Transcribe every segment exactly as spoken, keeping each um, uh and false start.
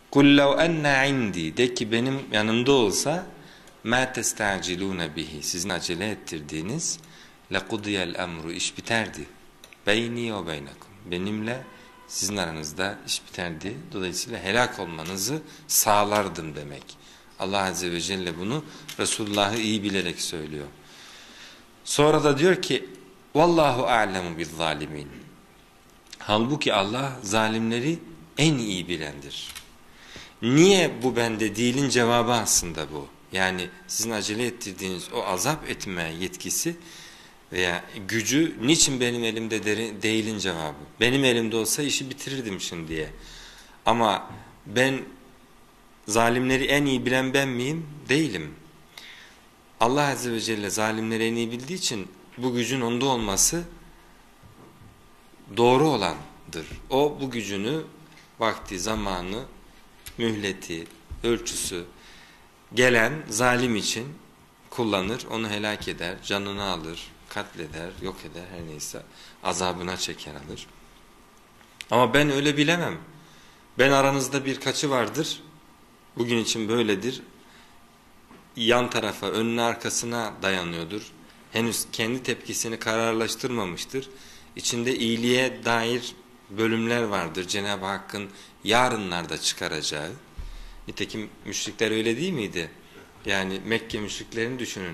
Kul lev enne indi, de ki benim yanımda olsa ma testacilune bihi, sizin acele ettirdiğiniz lekudiyel emru, iş biterdi. Beyni ve beynekum, benimle sizin aranızda iş biterdi. Dolayısıyla helak olmanızı sağlardım demek. Allah Azze ve Celle bunu Resulullah'ı iyi bilerek söylüyor. Sonra da diyor ki vallahu a'lemu bizzalimin. Halbuki Allah zalimleri en iyi bilendir. Niye bu bende değilin cevabı aslında bu. Yani sizin acele ettirdiğiniz o azap etme yetkisi veya gücü niçin benim elimde değilin cevabı. Benim elimde olsa işi bitirirdim şimdiye. Ama ben zalimleri en iyi bilen ben miyim? Değilim. Allah Azze ve Celle zalimleri en iyi bildiği için bu gücün onda olması doğru olandır. O bu gücünü, vakti, zamanı, mühleti, ölçüsü gelen zalim için kullanır, onu helak eder, canını alır, katleder, yok eder, her neyse azabına çeker alır. Ama ben öyle bilemem. Ben aranızda birkaçı vardır, bugün için böyledir, yan tarafa, önüne arkasına dayanıyordur, henüz kendi tepkisini kararlaştırmamıştır, içinde iyiliğe dair bölümler vardır Cenab-ı Hakk'ın yarınlarda çıkaracağı. Nitekim müşrikler öyle değil miydi? Yani Mekke müşriklerini düşünün.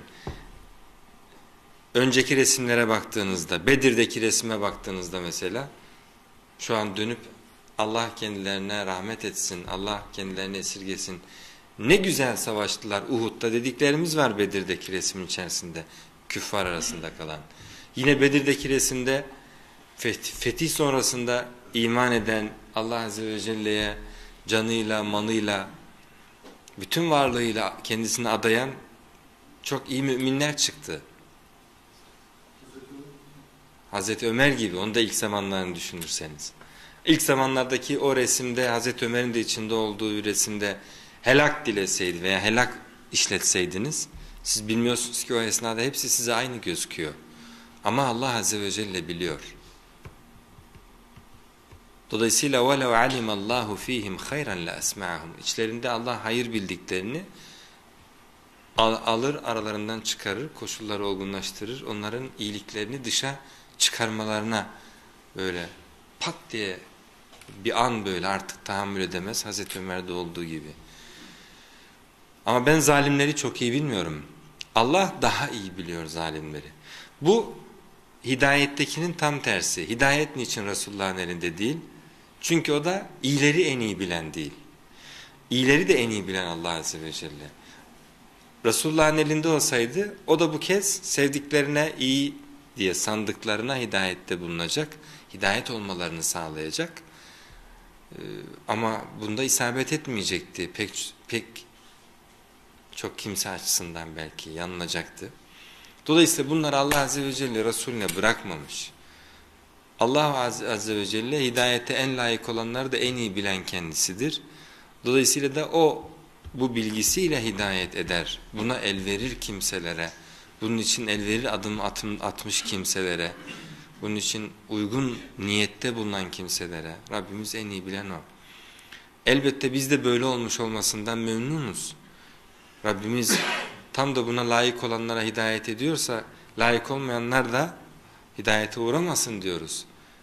Önceki resimlere baktığınızda, Bedir'deki resme baktığınızda mesela, şu an dönüp Allah kendilerine rahmet etsin, Allah kendilerini esirgesin, ne güzel savaştılar Uhud'da dediklerimiz var Bedir'deki resmin içerisinde, küffar arasında kalan. Yine Bedir'deki resimde fetih sonrasında iman eden, Allah Azze ve Celle'ye canıyla, malıyla, bütün varlığıyla kendisini adayan çok iyi müminler çıktı. Hazreti Ömer gibi, onu da ilk zamanlarını düşünürseniz. İlk zamanlardaki o resimde, Hazreti Ömer'in de içinde olduğu resimde helak dileseydi veya helak işletseydiniz, siz bilmiyorsunuz ki o esnada hepsi size aynı gözüküyor. Ama Allah Azze ve Celle biliyor. Dolayısıyla وَلَوْ عَلِمَ اللّٰهُ ف۪يهِمْ خَيْرًا لَأَسْمَعَهُمْ İçlerinde Allah hayır bildiklerini alır, aralarından çıkarır, koşulları olgunlaştırır, onların iyiliklerini dışa çıkarmalarına böyle pat diye bir an böyle artık tahammül edemez, Hazreti Ömer'de olduğu gibi. Ama ben zalimleri çok iyi bilmiyorum. Allah daha iyi biliyor zalimleri. Bu hidayettekinin tam tersi. Hidayet niçin Resulullah'ın elinde değil? Çünkü o da iyileri en iyi bilen değil. İyileri de en iyi bilen Allah Azze ve Celle. Resulullah'ın elinde olsaydı o da bu kez sevdiklerine iyi diye sandıklarına hidayette bulunacak. Hidayet olmalarını sağlayacak. Ee, ama bunda isabet etmeyecekti. Pek, pek çok kimse açısından belki yanılacaktı. Dolayısıyla bunları Allah Azze ve Celle Resulüne bırakmamış. Allah Azze ve Celle hidayete en layık olanları da en iyi bilen kendisidir. Dolayısıyla da o bu bilgisiyle hidayet eder. Buna el verir kimselere, bunun için el verir adım atım, atmış kimselere, bunun için uygun niyette bulunan kimselere. Rabbimiz en iyi bilen o. Elbette biz de böyle olmuş olmasından memnunuz. Rabbimiz tam da buna layık olanlara hidayet ediyorsa, layık olmayanlar da hidayete uğramasın diyoruz.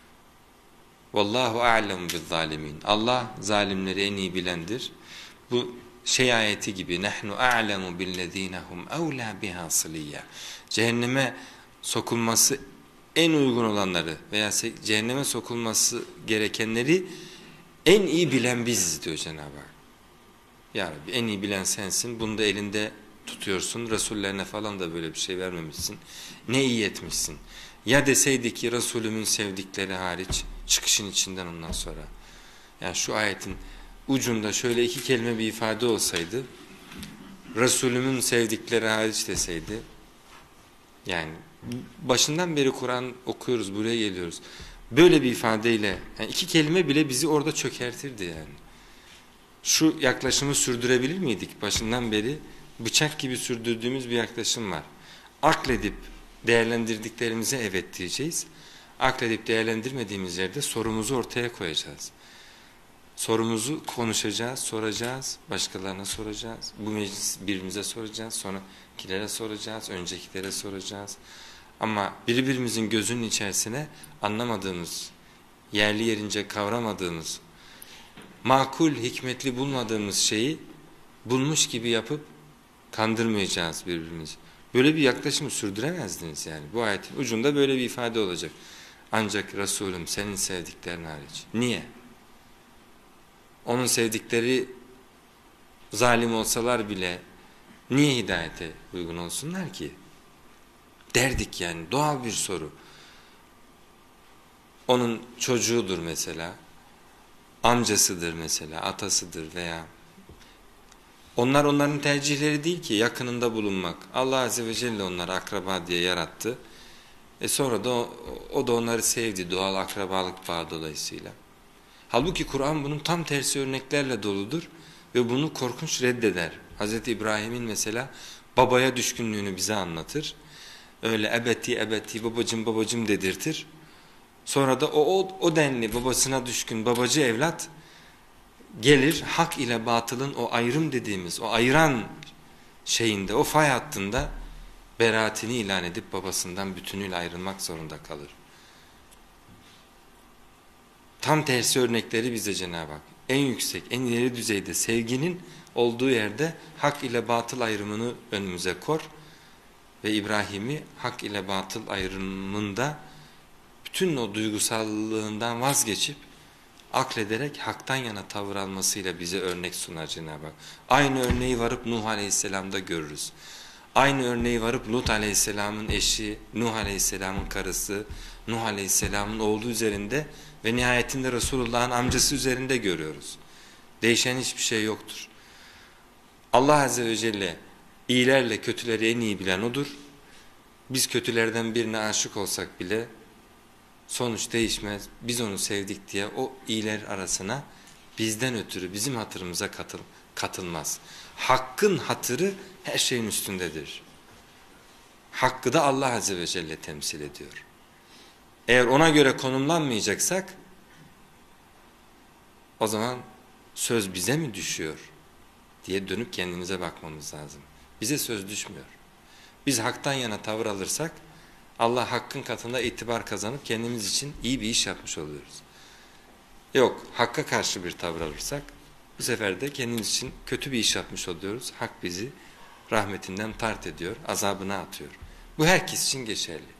Vallahu a'lemu bizzalimin. Allah zalimleri en iyi bilendir. Bu şey ayeti gibi nahnu a'lemu billezine hum evla biha sıliyya. Cehenneme sokulması en uygun olanları veya cehenneme sokulması gerekenleri en iyi bilen biziz diyor Cenab-ı Hak. Ya Rabbi en iyi bilen sensin. Bunu da elinde tutuyorsun. Resullerine falan da böyle bir şey vermemişsin. Ne iyi etmişsin. Ya deseydi ki Resulümün sevdikleri hariç çıkışın içinden ondan sonra. Yani şu ayetin ucunda şöyle iki kelime bir ifade olsaydı, Resulümün sevdikleri hariç deseydi, yani başından beri Kur'an okuyoruz, buraya geliyoruz. Böyle bir ifadeyle yani iki kelime bile bizi orada çökertirdi yani. Şu yaklaşımı sürdürebilir miydik? Başından beri bıçak gibi sürdürdüğümüz bir yaklaşım var. Akledip değerlendirdiklerimize evet diyeceğiz. Akledip değerlendirmediğimiz yerde sorumuzu ortaya koyacağız. Sorumuzu konuşacağız, soracağız, başkalarına soracağız. Bu meclis birbirimize soracağız, sonrakilere soracağız, öncekilere soracağız. Ama birbirimizin gözünün içerisine anlamadığımız, yerli yerince kavramadığımız, makul, hikmetli bulmadığımız şeyi bulmuş gibi yapıp kandırmayacağız birbirimizi. Böyle bir yaklaşımı sürdüremezdiniz yani. Bu ayetin ucunda böyle bir ifade olacak. Ancak Resulüm senin sevdiklerin hariç. Niye? Onun sevdikleri zalim olsalar bile niye hidayete uygun olsunlar ki? Derdik yani, doğal bir soru. Onun çocuğudur mesela, amcasıdır mesela, atasıdır veya onlar onların tercihleri değil ki, yakınında bulunmak. Allah Azze ve Celle onları akraba diye yarattı. E sonra da o, o da onları sevdi doğal akrabalık bağı dolayısıyla. Halbuki Kur'an bunun tam tersi örneklerle doludur ve bunu korkunç reddeder. Hazreti İbrahim'in mesela babaya düşkünlüğünü bize anlatır. Öyle ebeti ebeti babacım babacım dedirtir. Sonra da o, o, o denli babasına düşkün babacı evlat gelir hak ile batılın o ayrım dediğimiz o ayıran şeyinde, o fay hattında beraatini ilan edip babasından bütünüyle ayrılmak zorunda kalır. Tam tersi örnekleri bize Cenab-ı Hak en yüksek, en ileri düzeyde sevginin olduğu yerde hak ile batıl ayrımını önümüze kor ve İbrahim'i hak ile batıl ayrımında bütün o duygusallığından vazgeçip aklederek haktan yana tavır almasıyla bize örnek sunar Cenab-ı Hak. Aynı örneği varıp Nuh Aleyhisselam'da görürüz. Aynı örneği varıp Lut Aleyhisselam'ın eşi, Nuh Aleyhisselam'ın karısı, Nuh Aleyhisselam'ın oğlu üzerinde ve nihayetinde Resulullah'ın amcası üzerinde görüyoruz. Değişen hiçbir şey yoktur. Allah Azze ve Celle iyilerle kötüleri en iyi bilen O'dur. Biz kötülerden birine aşık olsak bile sonuç değişmez. Biz onu sevdik diye o iyiler arasına bizden ötürü bizim hatırımıza katıl, katılmaz. Hakkın hatırı her şeyin üstündedir. Hakkı da Allah Azze ve Celle temsil ediyor. Eğer ona göre konumlanmayacaksak o zaman söz bize mi düşüyor diye dönüp kendimize bakmamız lazım. Bize söz düşmüyor. Biz haktan yana tavır alırsak Allah hakkın katında itibar kazanıp kendimiz için iyi bir iş yapmış oluyoruz. Yok, hakka karşı bir tavır alırsak bu sefer de kendimiz için kötü bir iş yapmış oluyoruz. Hak bizi rahmetinden tart ediyor, azabına atıyor. Bu herkes için geçerli.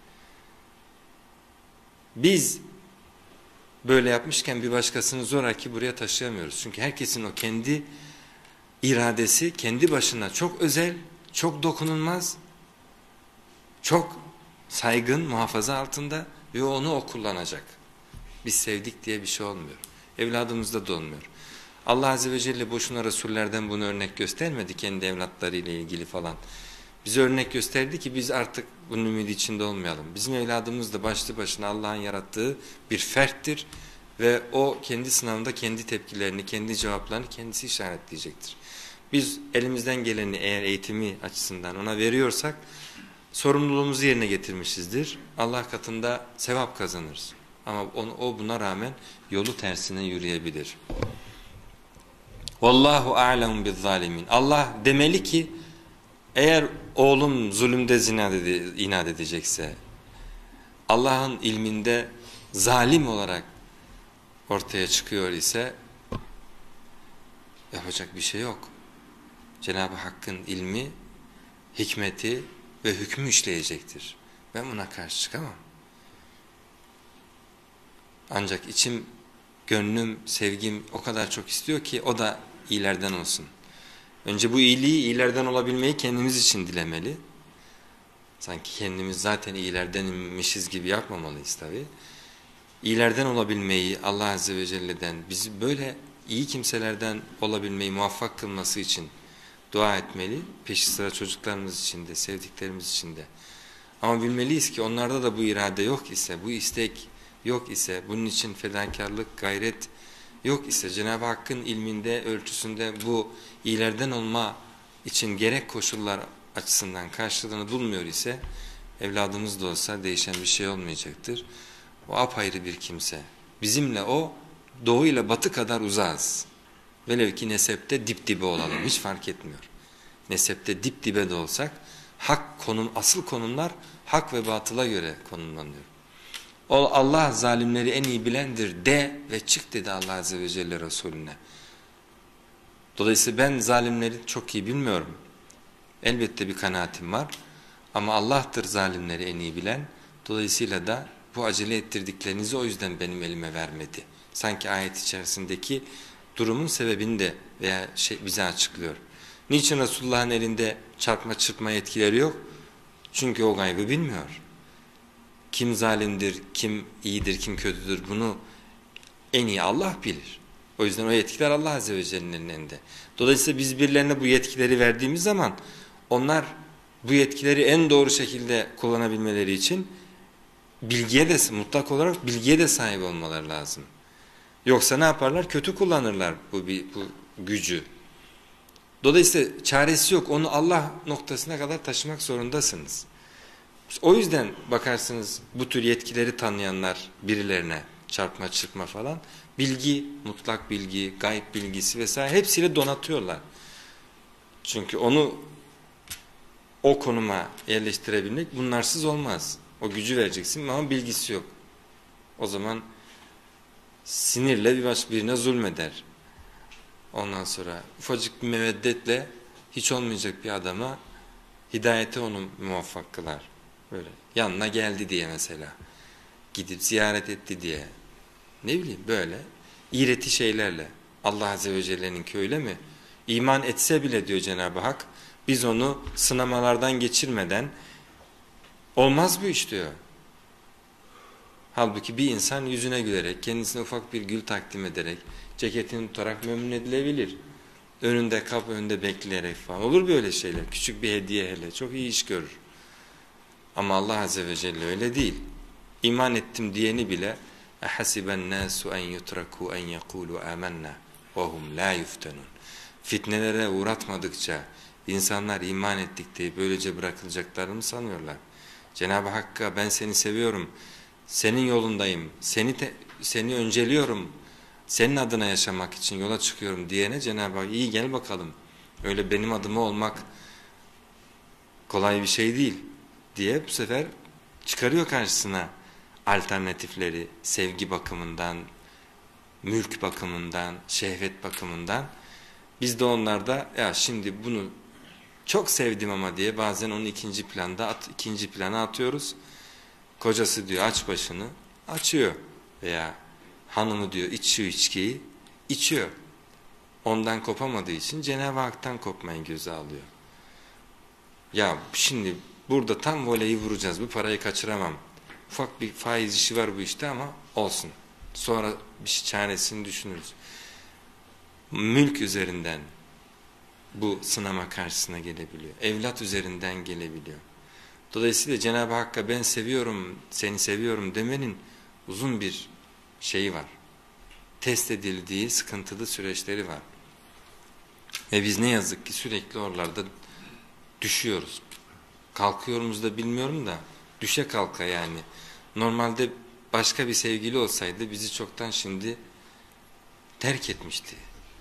Biz böyle yapmışken bir başkasını zoraki buraya taşıyamıyoruz. Çünkü herkesin o kendi iradesi kendi başına çok özel, çok dokunulmaz, çok saygın, muhafaza altında ve onu o kullanacak. Biz sevdik diye bir şey olmuyor. Evladımızda da olmuyor. Allah Azze ve Celle boşuna Resullerden bunu örnek göstermedi kendi evlatlarıyla ilgili falan. Bize örnek gösterdi ki biz artık bunun ümidi içinde olmayalım. Bizim evladımız da başlı başına Allah'ın yarattığı bir ferttir ve o kendi sınavında kendi tepkilerini, kendi cevaplarını kendisi işaretleyecektir. Biz elimizden geleni eğer eğitimi açısından ona veriyorsak sorumluluğumuzu yerine getirmişizdir. Allah katında sevap kazanırız. Ama o buna rağmen yolu tersine yürüyebilir. Vallahu a'lemu bizzalimin. Allah demeli ki eğer oğlum zulümde zina dedi, inat edecekse, Allah'ın ilminde zalim olarak ortaya çıkıyor ise yapacak bir şey yok. Cenab-ı Hakk'ın ilmi, hikmeti ve hükmü işleyecektir. Ben buna karşı çıkamam. Ancak içim, gönlüm, sevgim o kadar çok istiyor ki o da iyilerden olsun. Önce bu iyiliği, iyilerden olabilmeyi kendimiz için dilemeli. Sanki kendimiz zaten iyilerdenmişiz gibi yapmamalıyız tabii. İyilerden olabilmeyi Allah Azze ve Celle'den, bizi böyle iyi kimselerden olabilmeyi muvaffak kılması için dua etmeli. Peşi sıra çocuklarımız için de, sevdiklerimiz için de. Ama bilmeliyiz ki onlarda da bu irade yok ise, bu istek yok ise, bunun için fedakarlık, gayret yok ise, Cenab-ı Hakk'ın ilminde, ölçüsünde bu iyilerden olma için gerek koşullar açısından karşılığını bulmuyor ise, evladımız da olsa değişen bir şey olmayacaktır. O apayrı bir kimse. Bizimle o doğu ile batı kadar uzağız. Velev ki nesepte dip dibe olalım, hiç fark etmiyor. Nesepte dip dibe de olsak, hak konum, asıl konumlar hak ve batıla göre konumlanıyor. O Allah zalimleri en iyi bilendir de ve çık dedi Allah Azze ve Celle Resulüne. Dolayısıyla ben zalimleri çok iyi bilmiyorum. Elbette bir kanaatim var. Ama Allah'tır zalimleri en iyi bilen. Dolayısıyla da bu acele ettirdiklerinizi o yüzden benim elime vermedi. Sanki ayet içerisindeki durumun sebebini de veya şey bize açıklıyor. Niçin Resulullah'ın elinde çarpma çırpma yetkileri yok? Çünkü o gaybı bilmiyor. Kim zalimdir, kim iyidir, kim kötüdür bunu en iyi Allah bilir. O yüzden o yetkiler Allah Azze ve Celle'nin elinde. Dolayısıyla biz birilerine bu yetkileri verdiğimiz zaman onlar bu yetkileri en doğru şekilde kullanabilmeleri için bilgiye de mutlak olarak bilgiye de sahip olmaları lazım. Yoksa ne yaparlar? Kötü kullanırlar bu, bu gücü. Dolayısıyla çaresi yok. Onu Allah noktasına kadar taşımak zorundasınız. O yüzden bakarsınız bu tür yetkileri tanıyanlar birilerine çarpma çırpma falan bilgi, mutlak bilgi, gayb bilgisi vesaire hepsiyle donatıyorlar. Çünkü onu o konuma yerleştirebilmek bunlarsız olmaz. O gücü vereceksin ama bilgisi yok. O zaman sinirle bir baş birine zulmeder. Ondan sonra ufacık bir meveddetle hiç olmayacak bir adama hidayete onu muvaffak kılar. Böyle yanına geldi diye mesela. Gidip ziyaret etti diye. Ne bileyim böyle iğreti şeylerle. Allah Azze ve Celle'nin öyle mi? İman etse bile diyor Cenab-ı Hak biz onu sınamalardan geçirmeden olmaz bu iş diyor. Halbuki bir insan yüzüne gülerek, kendisine ufak bir gül takdim ederek, ceketini tutarak memnun edilebilir. Önünde kap, önünde bekleyerek falan. Olur böyle şeyler. Küçük bir hediye hele. Çok iyi iş görür. Ama Allah Azze ve Celle öyle değil. İman ettim diyeni bile اَحَسِبَ النَّاسُ اَنْ يُتْرَكُوا اَنْ يَقُولُوا آمَنَّا وَهُمْ لَا يُفْتَنُونَ Fitnelere uğratmadıkça insanlar iman ettik diye böylece bırakılacaklarını mı sanıyorlar? Cenab-ı Hakk'a ben seni seviyorum, senin yolundayım, seni te, seni önceliyorum, senin adına yaşamak için yola çıkıyorum diyene Cenab-ı Hak iyi gel bakalım. Öyle benim adıma olmak kolay bir şey değil diye bu sefer çıkarıyor karşısına alternatifleri sevgi bakımından, mülk bakımından, şehvet bakımından. Biz de onlarda ya şimdi bunu çok sevdim ama diye bazen onu ikinci planda at, ikinci plana atıyoruz. Kocası diyor aç başını, açıyor veya hanımı diyor iç şu içkiyi, içiyor. Ondan kopamadığı için Cenab-ı Hak'tan kopmayı göze alıyor. Ya şimdi burada tam voleyi vuracağız, bu parayı kaçıramam. Ufak bir faiz işi var bu işte ama olsun. Sonra bir çaresini düşünürüz. Mülk üzerinden bu sınama karşısına gelebiliyor. Evlat üzerinden gelebiliyor. Dolayısıyla Cenab-ı Hakk'a ben seviyorum, seni seviyorum demenin uzun bir şeyi var. Test edildiği sıkıntılı süreçleri var. Ve biz ne yazık ki sürekli oralarda düşüyoruz. Kalkıyoruz da bilmiyorum da düşe kalka yani. Normalde başka bir sevgili olsaydı bizi çoktan şimdi terk etmişti.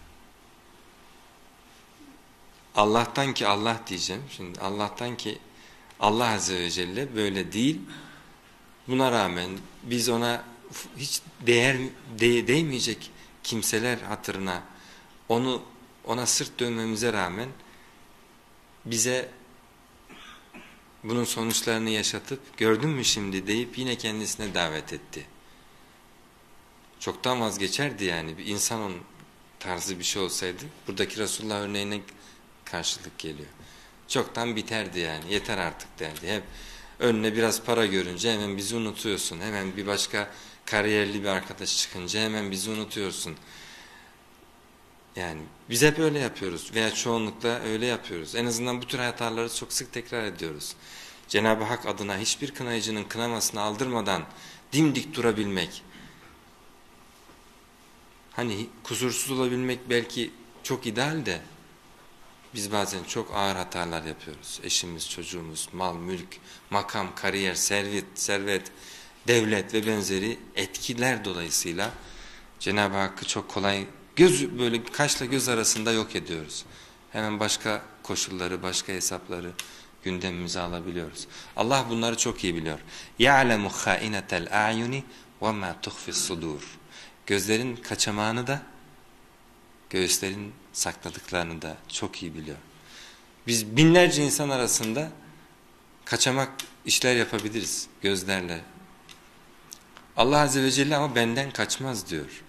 Allah'tan ki Allah diyeceğim. Şimdi Allah'tan ki Allah Azze ve Celle böyle değil. Buna rağmen biz ona hiç değer de, değmeyecek kimseler hatırına onu ona sırt dönmemize rağmen bize bunun sonuçlarını yaşatıp gördün mü şimdi deyip yine kendisine davet etti. Çoktan vazgeçerdi yani bir insanın tarzı bir şey olsaydı buradaki Resulullah örneğine karşılık geliyor. Çoktan biterdi yani yeter artık derdi. Hep önüne biraz para görünce hemen bizi unutuyorsun. Hemen bir başka kariyerli bir arkadaş çıkınca hemen bizi unutuyorsun. Yani biz hep öyle yapıyoruz veya çoğunlukla öyle yapıyoruz. En azından bu tür hataları çok sık tekrar ediyoruz. Cenab-ı Hak adına hiçbir kınayıcının kınamasını aldırmadan dimdik durabilmek, hani kusursuz olabilmek belki çok ideal de biz bazen çok ağır hatalar yapıyoruz. Eşimiz, çocuğumuz, mal, mülk, makam, kariyer, servet, servet, devlet ve benzeri etkiler dolayısıyla Cenab-ı Hakk'ı çok kolay göz böyle kaşla göz arasında yok ediyoruz. Hemen başka koşulları, başka hesapları gündemimize alabiliyoruz. Allah bunları çok iyi biliyor. يَعْلَمُ خَائِنَةَ الْاَعْيُنِ وَمَا تُخْفِ الصُّدُورِ. Gözlerin kaçamağını da, göğüslerin sakladıklarını da çok iyi biliyor. Biz binlerce insan arasında kaçamak işler yapabiliriz gözlerle. Allah Azze ve Celle ama benden kaçmaz diyor.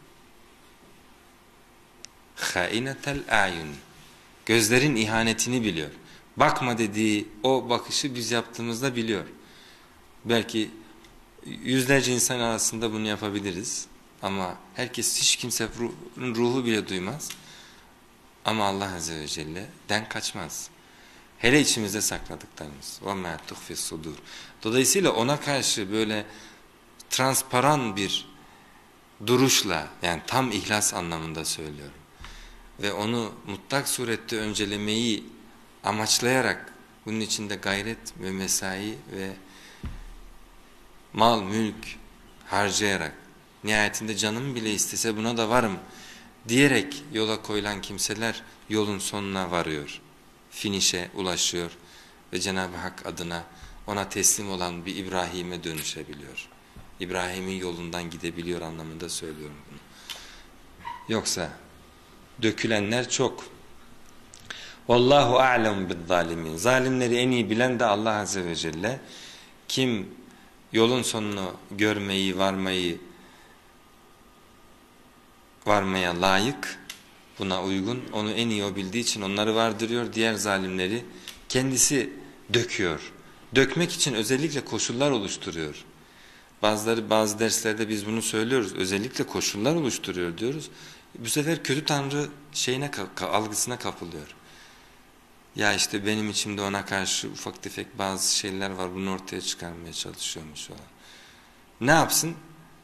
خَائِنَةَ الْاَعْيُنِ. Gözlerin ihanetini biliyor. Bakma dediği o bakışı biz yaptığımızda biliyor. Belki yüzlerce insan arasında bunu yapabiliriz. Ama herkes, hiç kimse ruhun ruhu bile duymaz. Ama Allah Azze ve Celle'den kaçmaz. Hele içimizde sakladıklarımız. وَمَا تُخْفِ الصُّدُورِ. Dolayısıyla ona karşı böyle transparan bir duruşla, yani tam ihlas anlamında söylüyorum, ve onu mutlak surette öncelemeyi amaçlayarak, bunun içinde gayret ve mesai ve mal, mülk harcayarak, nihayetinde canım bile istese buna da varım diyerek yola koyulan kimseler yolun sonuna varıyor. Finişe ulaşıyor ve Cenab-ı Hak adına ona teslim olan bir İbrahim'e dönüşebiliyor. İbrahim'in yolundan gidebiliyor anlamında söylüyorum bunu. Yoksa dökülenler çok. Vallahu a'lemu bizzalimin. Zalimleri en iyi bilen de Allah Azze ve Celle. Kim yolun sonunu görmeyi, varmayı, varmaya layık, buna uygun, onu en iyi o bildiği için onları vardırıyor. Diğer zalimleri kendisi döküyor. Dökmek için özellikle koşullar oluşturuyor. Bazıları bazı derslerde biz bunu söylüyoruz. Özellikle koşullar oluşturuyor diyoruz. Bu sefer kötü tanrı şeyine algısına kapılıyor. Ya işte benim içimde ona karşı ufak tefek bazı şeyler var. Bunu ortaya çıkarmaya çalışıyormuş o. Ne yapsın?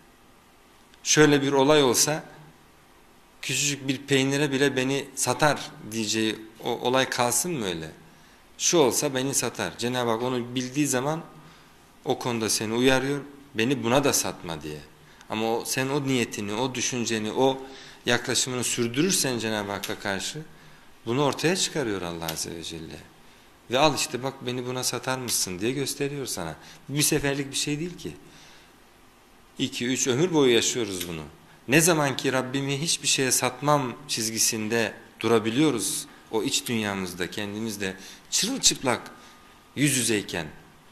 Şöyle bir olay olsa küçücük bir peynire bile beni satar diyeceği o olay kalsın mı öyle? Şu olsa beni satar. Cenab-ı Hak onu bildiği zaman o konuda seni uyarıyor. Beni buna da satma diye. Ama o, sen o niyetini, o düşünceni, o yaklaşımını sürdürürsen Cenab-ı Hakk'a karşı bunu ortaya çıkarıyor Allah Azze ve Celle. Ve al işte bak beni buna satar mısın diye gösteriyor sana. Bir seferlik bir şey değil ki. İki, üç ömür boyu yaşıyoruz bunu. Ne zaman ki Rabbimi hiçbir şeye satmam çizgisinde durabiliyoruz, o iç dünyamızda kendimizde çırılçıplak yüz yüzeyken,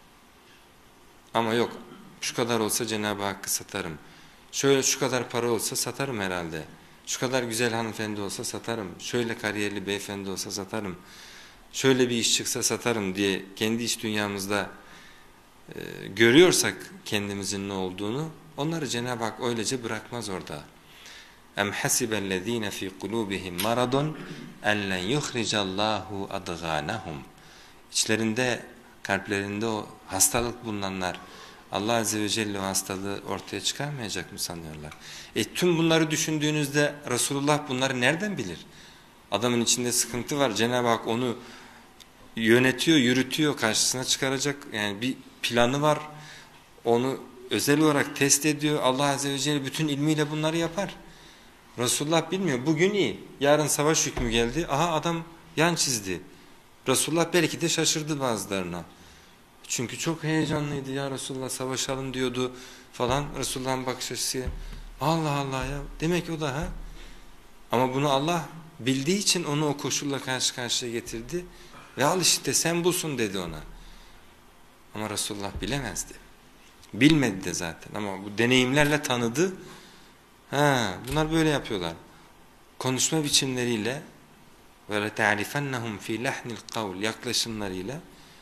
ama yok şu kadar olsa Cenab-ı Hakk'ı satarım, şöyle şu kadar para olsa satarım herhalde, şu kadar güzel hanımefendi olsa satarım, şöyle kariyerli beyefendi olsa satarım, şöyle bir iş çıksa satarım diye kendi iç dünyamızda e, görüyorsak kendimizin ne olduğunu, onları Cenab-ı Hak öylece bırakmaz orada. اَمْ حَسِبَ الَّذ۪ينَ ف۪ي قُلُوبِهِمْ مَرَضٌ اَنْ لَنْ يُخْرِجَ اللّٰهُ اَدْغَانَهُمْ. İçlerinde, kalplerinde o hastalık bulunanlar, Allah Azze ve Celle o hastalığı ortaya çıkarmayacak mı sanıyorlar? E tüm bunları düşündüğünüzde Resulullah bunları nereden bilir? Adamın içinde sıkıntı var, Cenab-ı Hak onu yönetiyor, yürütüyor, karşısına çıkaracak, yani bir planı var, onu özel olarak test ediyor. Allah Azze ve Celle bütün ilmiyle bunları yapar. Resulullah bilmiyor. Bugün iyi. Yarın savaş hükmü geldi. Aha adam yan çizdi. Resulullah belki de şaşırdı bazılarına. Çünkü çok heyecanlıydı. Ya Resulullah savaşalım diyordu falan. Resulullah'ın bakış açısı. Allah Allah ya. Demek o da ha. Ama bunu Allah bildiği için onu o koşulla karşı karşıya getirdi. Ve al işte sen bulsun dedi ona. Ama Resulullah bilemezdi. Bilmedi de zaten ama bu deneyimlerle tanıdı. Ha, bunlar böyle yapıyorlar. Konuşma biçimleriyle ve ta'rifennahum fi lahnil kavl yaklaşımlarıyla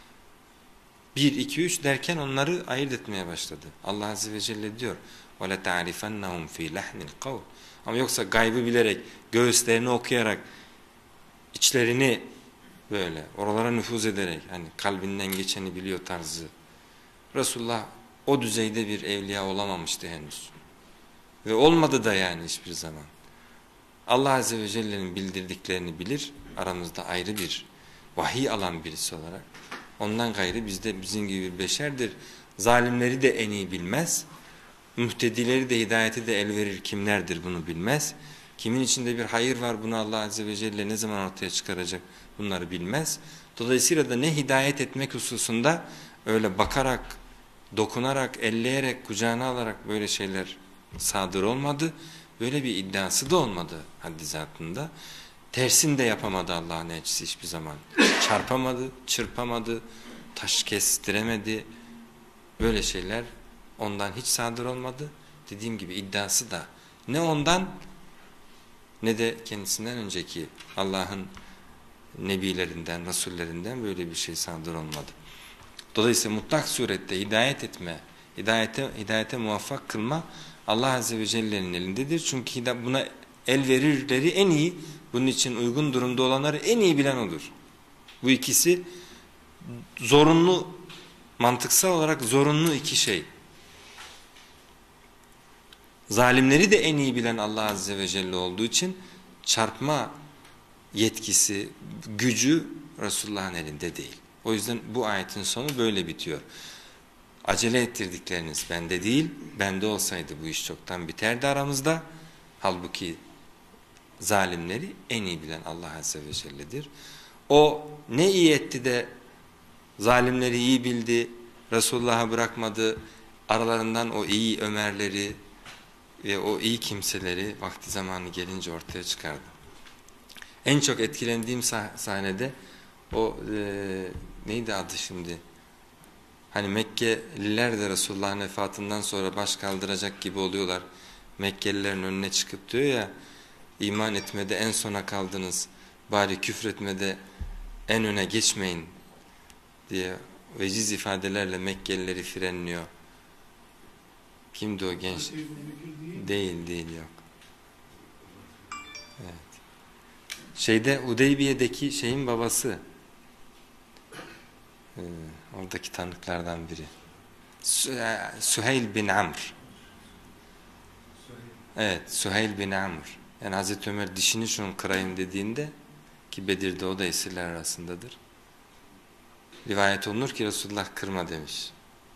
bir iki üç derken onları ayırt etmeye başladı. Allah Azze ve Celle diyor: "Ve la ta'rifennahum fi lahnil kavl." Ama yoksa gaybı bilerek, göğüslerini okuyarak, içlerini böyle oralara nüfuz ederek, hani kalbinden geçeni biliyor tarzı. Resulullah o düzeyde bir evliya olamamıştı henüz. Ve olmadı da yani hiçbir zaman. Allah Azze ve Celle'nin bildirdiklerini bilir, aramızda ayrı bir vahiy alan birisi olarak. Ondan gayrı bizde bizim gibi bir beşerdir. Zalimleri de en iyi bilmez. Mühtedileri de hidayeti de el verir kimlerdir bunu bilmez. Kimin içinde bir hayır var bunu Allah Azze ve Celle ne zaman ortaya çıkaracak bunları bilmez. Dolayısıyla da ne hidayet etmek hususunda öyle bakarak, dokunarak, elleyerek, kucağına alarak böyle şeyler sadır olmadı. Böyle bir iddiası da olmadı haddi zatında. Tersini de yapamadı Allah'ın elçisi hiçbir zaman. Çarpamadı, çırpamadı, taş kestiremedi. Böyle şeyler ondan hiç sadır olmadı. Dediğim gibi iddiası da ne ondan ne de kendisinden önceki Allah'ın nebilerinden, rasullerinden böyle bir şey sadır olmadı. Dolayısıyla mutlak surette hidayet etme, hidayete, hidayete muvaffak kılma Allah Azze ve Celle'nin elindedir. Çünkü buna el verirleri en iyi, bunun için uygun durumda olanları en iyi bilen olur. Bu ikisi zorunlu, mantıksal olarak zorunlu iki şey. Zalimleri de en iyi bilen Allah Azze ve Celle olduğu için çarpma yetkisi, gücü Resulullah'ın elinde değil. O yüzden bu ayetin sonu böyle bitiyor. Acele ettirdikleriniz bende değil, bende olsaydı bu iş çoktan biterdi aramızda. Halbuki zalimleri en iyi bilen Allah Azze ve Celle'dir. O ne iyi etti de zalimleri iyi bildi, Resulullah'a bırakmadı, aralarından o iyi Ömerleri ve o iyi kimseleri vakti zamanı gelince ortaya çıkardı. En çok etkilendiğim sah sahnede o e, neydi adı şimdi? Hani Mekkeliler de Resulullah'ın vefatından sonra baş kaldıracak gibi oluyorlar. Mekkelilerin önüne çıkıp diyor ya, iman etmede en sona kaldınız, bari küfretmede en öne geçmeyin diye veciz ifadelerle Mekkelileri frenliyor. Kimdi o genç? Değil değil yok. Evet. Şeyde Hudeybiye'deki şeyin babası. Ee, oradaki tanıklardan biri. Süheyl bin Amr. Evet, Süheyl bin Amr. Yani Hazreti Ömer dişini şunun kırayım dediğinde ki Bedir'de o da esirler arasındadır. Rivayet olunur ki Resulullah kırma demiş.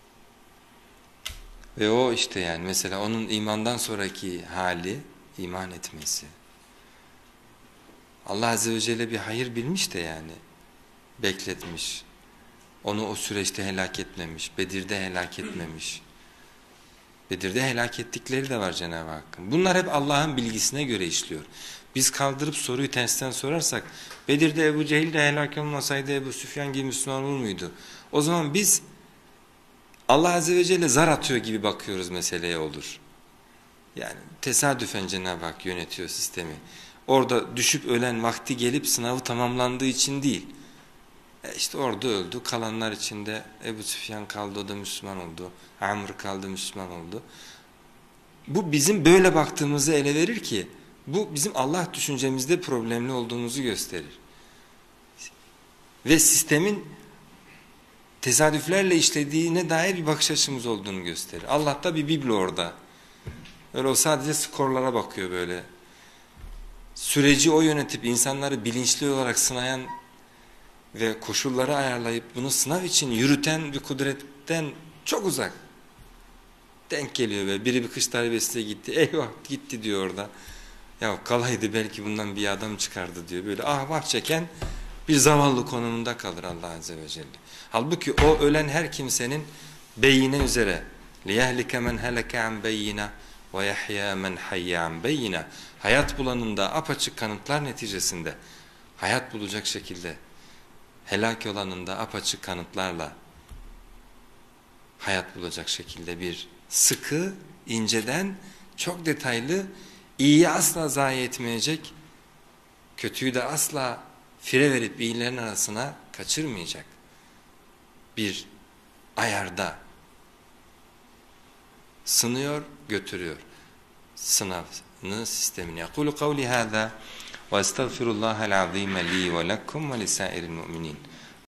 Ve o işte yani mesela onun imandan sonraki hali iman etmesi. Allah Azze ve Celle bir hayır bilmiş de yani bekletmiş. Onu o süreçte helak etmemiş. Bedir'de helak etmemiş. Bedir'de helak ettikleri de var Cenab-ı Hakk'ın. Bunlar hep Allah'ın bilgisine göre işliyor. Biz kaldırıp soruyu tersten sorarsak Bedir'de Ebu Cehil de helak olmasaydı Ebu Süfyan gibi Müslüman olur muydu? O zaman biz Allah Azze ve Celle zar atıyor gibi bakıyoruz meseleye olur. Yani tesadüfen Cenab-ı Hak yönetiyor sistemi. Orada düşüp ölen vakti gelip sınavı tamamlandığı için değil. E işte orada öldü. Kalanlar içinde Ebu Süfyan kaldı, o da Müslüman oldu. Amr kaldı, Müslüman oldu. Bu bizim böyle baktığımızı ele verir ki bu bizim Allah düşüncemizde problemli olduğumuzu gösterir. Ve sistemin tesadüflerle işlediğine dair bir bakış açımız olduğunu gösterir. Allah da bir biblo orada. Öyle o sadece skorlara bakıyor böyle. Süreci o yönetip insanları bilinçli olarak sınayan ve koşulları ayarlayıp bunu sınav için yürüten bir kudretten çok uzak. Denk geliyor ve biri bir kış darbesiyle gitti. Eyvah gitti diyor orada. Ya kalaydı belki bundan bir adam çıkardı diyor. Böyle ahvah çeken bir zavallı konumunda kalır Allah Azze ve Celle. Halbuki o ölen her kimsenin beyine üzere لِيَهْلِكَ مَنْ هَلَكَ عَنْ بَيِّنَ وَيَحْيَا مَنْ حَيَّ عَنْ بَيِّنَ hayat bulanında apaçık kanıtlar neticesinde hayat bulacak şekilde helak olanında apaçık kanıtlarla hayat bulacak şekilde bir sıkı, inceden, çok detaylı, iyiyi asla zayi etmeyecek, kötüyü de asla fire verip iyilerin arasına kaçırmayacak bir ayarda sınıyor, götürüyor sınavını, sistemini. يَقُولُ قَوْلِ هَذَا وَاَسْتَغْفِرُ اللّٰهَ الْعَظِيمَ لِي وَلَكُمْ وَلِسَائِرِ الْمُؤْمِنِينَ